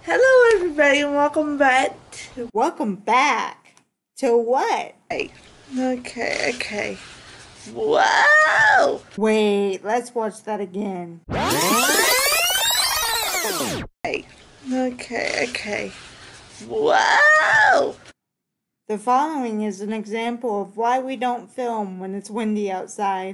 Hello everybody and welcome back to... Welcome back to what? Okay. Wow! Wait, let's watch that again. Okay. Wow! The following is an example of why we don't film when it's windy outside.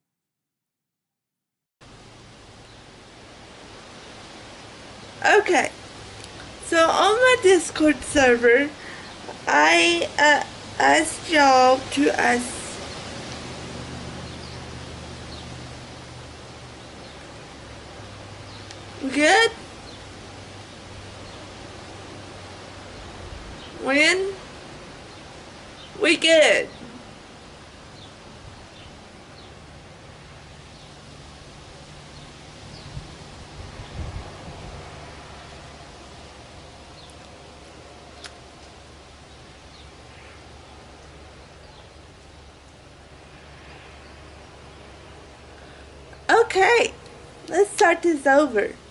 Okay. So on my Discord server, I asked y'all to ask good when we good. Okay, let's start this over.